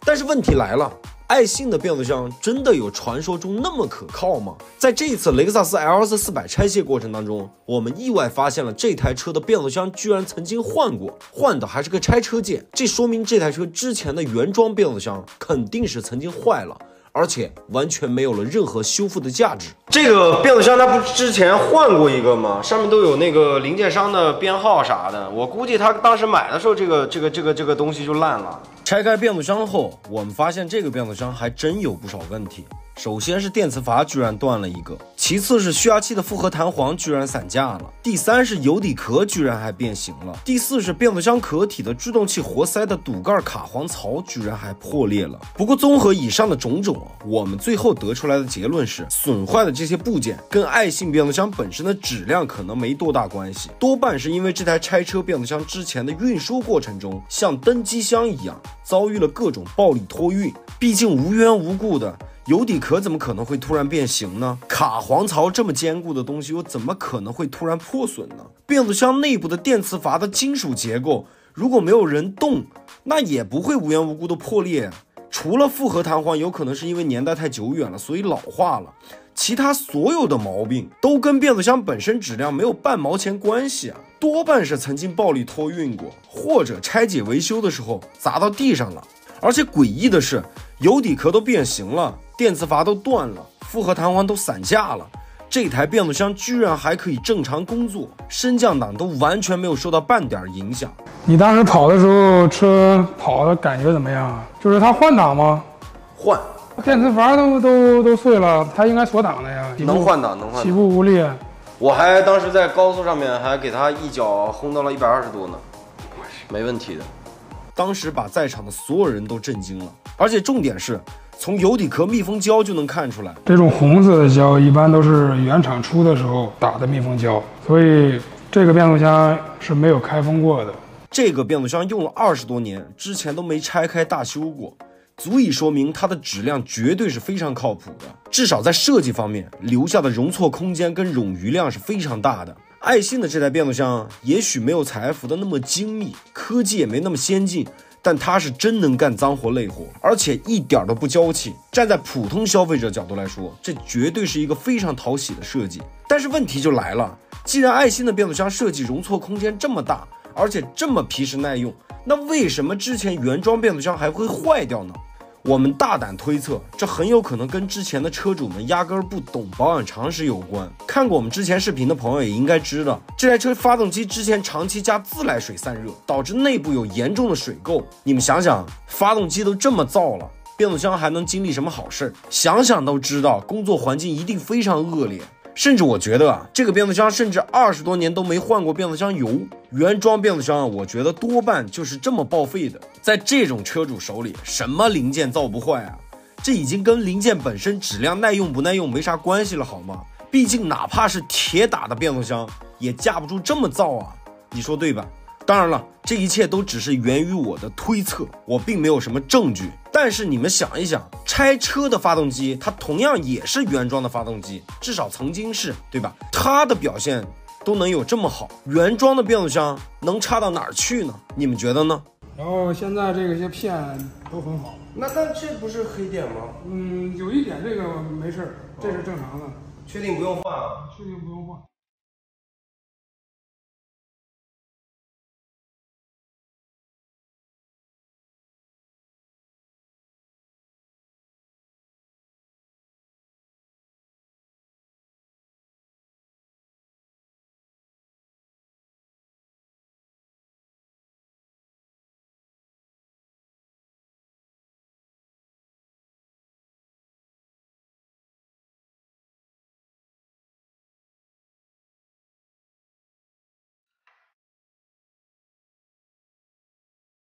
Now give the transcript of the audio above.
但是问题来了，爱信的变速箱真的有传说中那么可靠吗？在这一次雷克萨斯 LS400拆卸过程当中，我们意外发现了这台车的变速箱居然曾经换过，换的还是个拆车件，这说明这台车之前的原装变速箱肯定是曾经坏了，而且完全没有了任何修复的价值。 这个变速箱它不之前换过一个吗？上面都有那个零件商的编号啥的，我估计他当时买的时候这个东西就烂了。 拆开变速箱后，我们发现这个变速箱还真有不少问题。首先是电磁阀居然断了一个，其次是蓄压器的复合弹簧居然散架了，第三是油底壳居然还变形了，第四是变速箱壳体的制动器活塞的堵盖卡簧槽居然还破裂了。不过综合以上的种种，我们最后得出来的结论是，损坏的这些部件跟爱信变速箱本身的质量可能没多大关系，多半是因为这台拆车变速箱之前的运输过程中，像登机箱一样遭遇了各种暴力托运，毕竟无缘无故的油底壳怎么可能会突然变形呢？卡簧槽这么坚固的东西又怎么可能会突然破损呢？变速箱内部的电磁阀的金属结构如果没有人动，那也不会无缘无故的破裂。除了复合弹簧有可能是因为年代太久远了所以老化了，其他所有的毛病都跟变速箱本身质量没有半毛钱关系啊，多半是曾经暴力托运过，或者拆解维修的时候砸到地上了。而且诡异的是，油底壳都变形了，电磁阀都断了，复合弹簧都散架了，这台变速箱居然还可以正常工作，升降档都完全没有受到半点影响。 你当时跑的时候，车跑的感觉怎么样啊？就是它换挡吗？ 换， 电磁阀都碎了，它应该锁档的呀。 能换挡，能换挡。 起步无力。 我还当时在高速上面还给它一脚轰到了120多呢，没问题的。 当时把在场的所有人都震惊了，而且重点是从油底壳密封胶就能看出来， 这种红色的胶一般都是原厂出的时候打的密封胶，所以这个变速箱是没有开封过的。 这个变速箱用了20多年，之前都没拆开大修过，足以说明它的质量绝对是非常靠谱的，至少在设计方面留下的容错空间跟冗余量是非常大的。爱信的这台变速箱也许没有采孚的那么精密，科技也没那么先进，但它是真能干脏活累活，而且一点都不娇气。站在普通消费者角度来说，这绝对是一个非常讨喜的设计。但是问题就来了，既然爱信的变速箱设计容错空间这么大，而且这么皮实耐用，那为什么之前原装变速箱还会坏掉呢？我们大胆推测，这很有可能跟之前的车主们压根儿不懂保养常识有关。看过我们之前视频的朋友也应该知道，这台车发动机之前长期加自来水散热，导致内部有严重的水垢。你们想想，发动机都这么燥了，变速箱还能经历什么好事？想想都知道，工作环境一定非常恶劣。甚至我觉得这个变速箱甚至20多年都没换过变速箱油，原装变速箱我觉得多半就是这么报废的。在这种车主手里，什么零件造不坏啊？这已经跟零件本身质量耐用不耐用没啥关系了好吗？毕竟哪怕是铁打的变速箱也架不住这么造啊，你说对吧？当然了，这一切都只是源于我的推测，我并没有什么证据。但是你们想一想，拆车的发动机它同样也是原装的发动机，至少曾经是，对吧？它的表现都能有这么好，原装的变速箱能差到哪儿去呢？你们觉得呢？ 然后现在这些片都很好。 那但这不是黑电吗？ 有一点这个没事，这是正常的。 确定不用换啊？ 确定不用换。